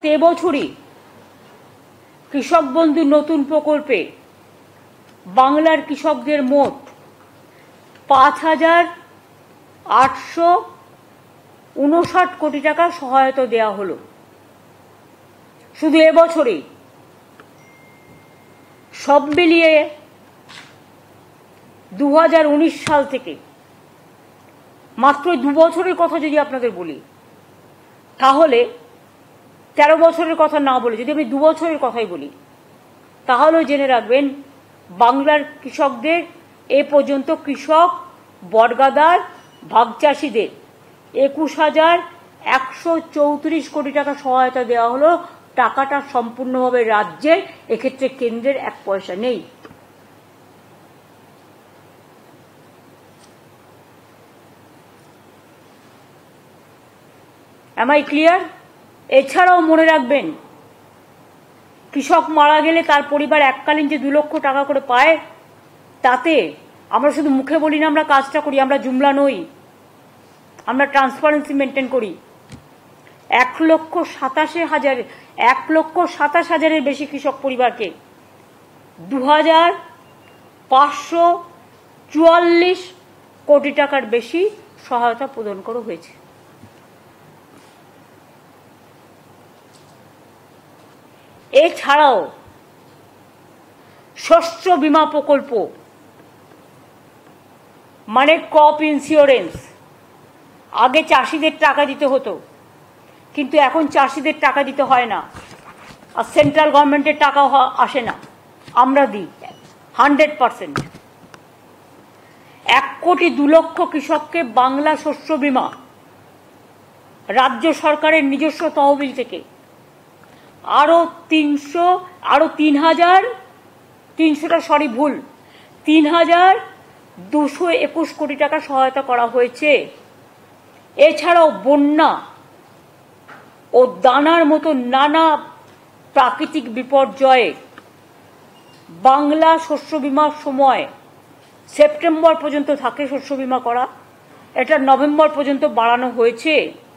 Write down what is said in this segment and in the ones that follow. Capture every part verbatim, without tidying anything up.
এবছরই কৃষক বন্ধু নতুন প্রকল্পে বাংলার কৃষকদের মোট পাঁচ হাজার আটশো উনষাট কোটি টাকা সহায়তা দেওয়া হলো শুধু এবছরেই। সব মিলিয়ে দু হাজার উনিশ সাল থেকে মাত্র দু বছরের কথা যদি আপনাদের বলি, তাহলে তেরো বছরের কথা না বলে যদি আমি দু বছরের কথাই বলি, তাহলেও জেনে রাখবেন বাংলার কৃষকদের এ পর্যন্ত কৃষক বর্গাদার ভাগ চাষিদের একুশ হাজার একশো চৌত্রিশ কোটি টাকা সহায়তা দেওয়া হলো। টাকাটা সম্পূর্ণভাবে রাজ্যের, এক্ষেত্রে কেন্দ্রের এক পয়সা নেই। Am I clear? এছাড়াও মনে রাখবেন, কৃষক মারা গেলে তার পরিবার এককালীন যে দু লক্ষ টাকা করে পায়, তাতে আমরা শুধু মুখে বলি না, আমরা কাজটা করি, আমরা জুমলা নই, আমরা ট্রান্সপারেন্সি মেনটেন করি। এক লক্ষ সাতাশি হাজার এক লক্ষ সাতাশ হাজারের বেশি কৃষক পরিবারকে দু হাজার পাঁচশো চুয়াল্লিশ কোটি টাকার বেশি সহায়তা প্রদান করা হয়েছে। এছাড়াও শস্য বীমা প্রকল্প মানে ক্রপ ইন্স্যুরেন্স, আগে চাষিদের টাকা দিতে হতো, কিন্তু এখন চাষিদের টাকা দিতে হয় না, আর সেন্ট্রাল গভর্নমেন্টের টাকা আসে না, আমরা দিই হান্ড্রেড পার্সেন্ট। এক কোটি দু লক্ষ কৃষককে বাংলা শস্য বীমা রাজ্য সরকারের নিজস্ব তহবিল থেকে আরো তিনশো আরো তিন হাজার তিনশোটা সরি ভুল তিন হাজার দুশো একুশ কোটি টাকা সহায়তা করা হয়েছে। এছাড়াও বন্যা ও দানার মতো নানা প্রাকৃতিক বিপর্যয়ে বাংলা শস্য বীমার সময় সেপ্টেম্বর পর্যন্ত থাকে শস্য বীমা করা, এটা নভেম্বর পর্যন্ত বাড়ানো হয়েছে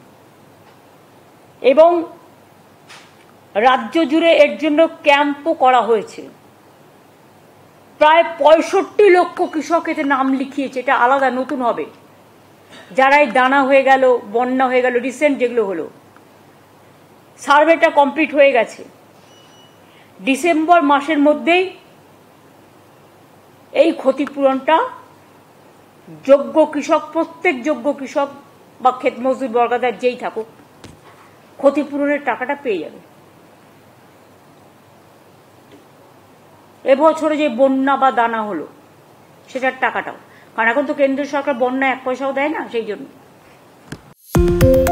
এবং রাজ্য জুড়ে এর জন্য ক্যাম্পও করা হয়েছে। প্রায় পঁয়ষট্টি লক্ষ কৃষক এতে নাম লিখিয়েছে, এটা আলাদা নতুন হবে। যারা এই দানা হয়ে গেল, বন্যা হয়ে গেল, রিসেন্ট যেগুলো হলো, সার্ভেটা কমপ্লিট হয়ে গেছে। ডিসেম্বর মাসের মধ্যেই এই ক্ষতিপূরণটা যোগ্য কৃষক, প্রত্যেক যোগ্য কৃষক বা ক্ষেত মজদুর বর্গাদার যেই থাকুক, ক্ষতিপূরণের টাকাটা পেয়ে যাবে। এবছরে যে বন্যা বা দানা হলো সেটার টাকাটাও, কারণ এখন তো কেন্দ্র সরকার বন্যা এক পয়সাও দেয় না, সেই জন্য।